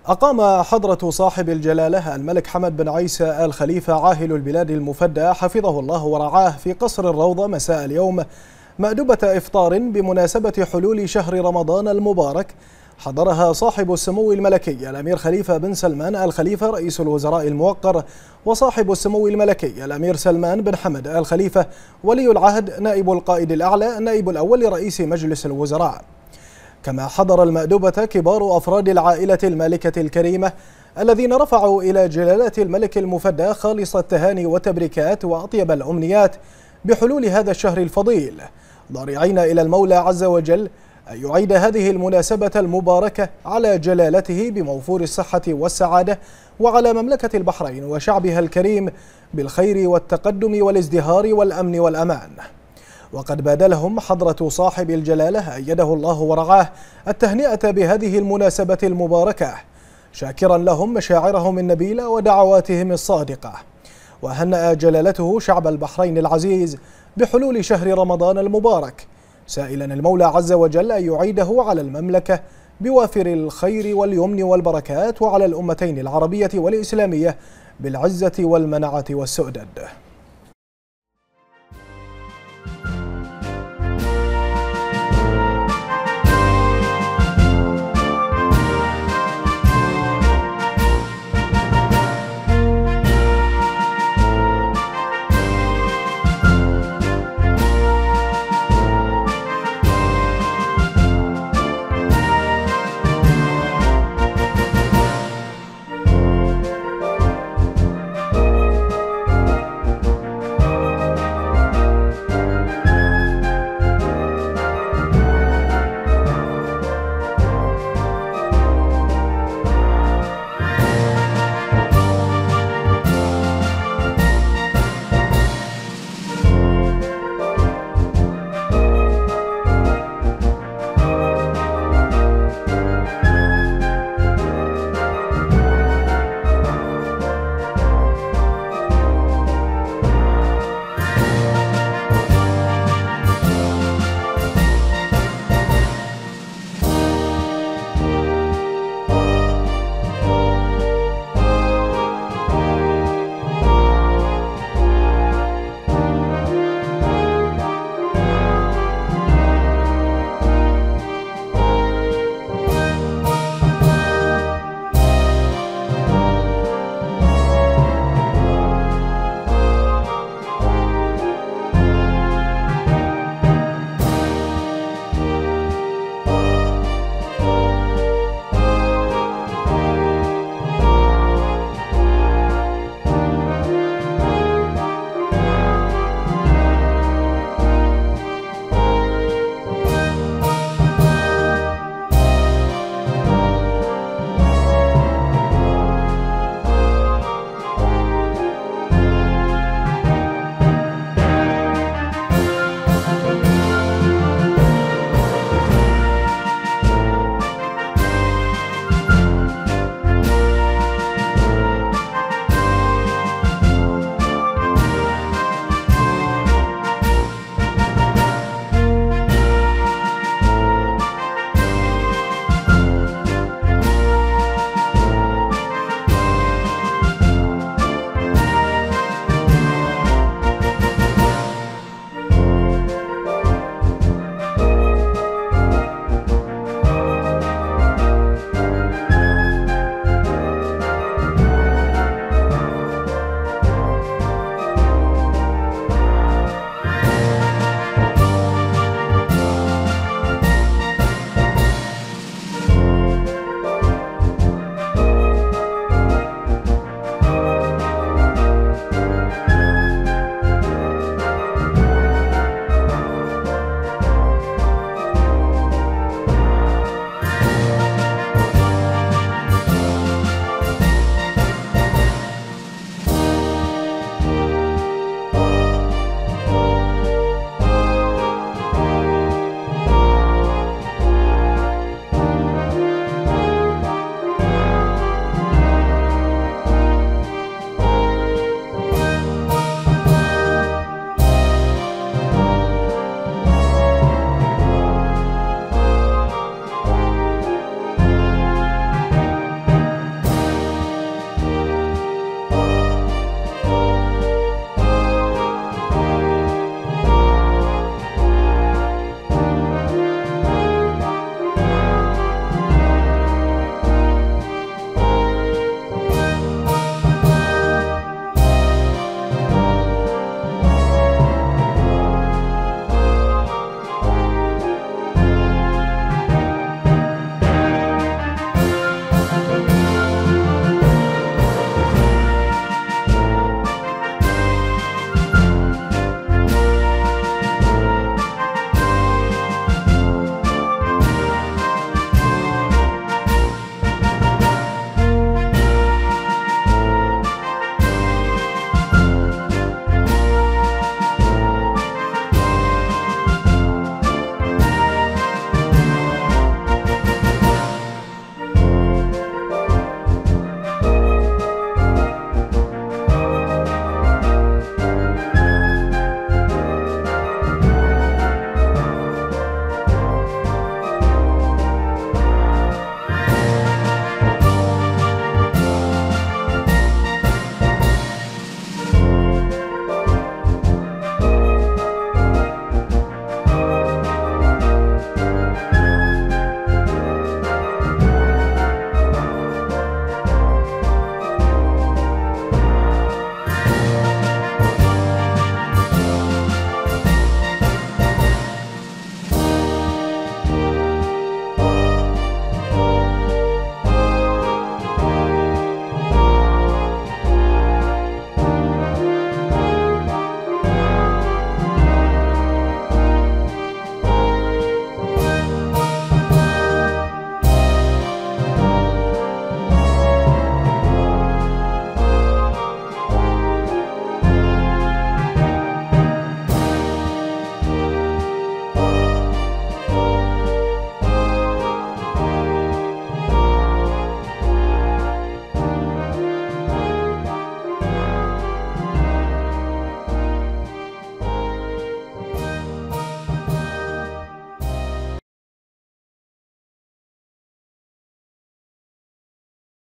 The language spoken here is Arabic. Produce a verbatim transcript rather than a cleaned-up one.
أقام حضرة صاحب الجلالة الملك حمد بن عيسى آل خليفة عاهل البلاد المفدى حفظه الله ورعاه في قصر الروضة مساء اليوم مأدبة إفطار بمناسبة حلول شهر رمضان المبارك، حضرها صاحب السمو الملكي الأمير خليفة بن سلمان آل خليفة رئيس الوزراء الموقر، وصاحب السمو الملكي الأمير سلمان بن حمد آل خليفة ولي العهد نائب القائد الأعلى النائب الأول لرئيس مجلس الوزراء. كما حضر المأدبة كبار أفراد العائلة المالكة الكريمة الذين رفعوا إلى جلالة الملك المفدى خالص التهاني والتبريكات وأطيب الأمنيات بحلول هذا الشهر الفضيل، ضارعين إلى المولى عز وجل أن يعيد هذه المناسبة المباركة على جلالته بموفور الصحة والسعادة، وعلى مملكة البحرين وشعبها الكريم بالخير والتقدم والازدهار والأمن والأمان. وقد بادلهم حضرة صاحب الجلالة أيده الله ورعاه التهنئة بهذه المناسبة المباركة، شاكرا لهم مشاعرهم النبيلة ودعواتهم الصادقة. وهنأ جلالته شعب البحرين العزيز بحلول شهر رمضان المبارك، سائلا المولى عز وجل أن يعيده على المملكة بوافر الخير واليمن والبركات، وعلى الأمتين العربية والإسلامية بالعزة والمنعة والسؤدد.